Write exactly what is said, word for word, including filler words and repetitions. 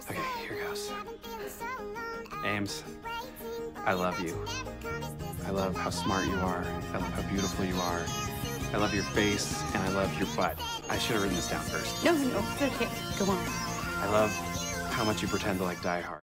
Okay, here goes. Ames, I love you. I love how smart you are. I love how beautiful you are. I love your face, and I love your butt. I should have written this down first. No, no, it's okay. Go on. I love how much you pretend to like Die Hard.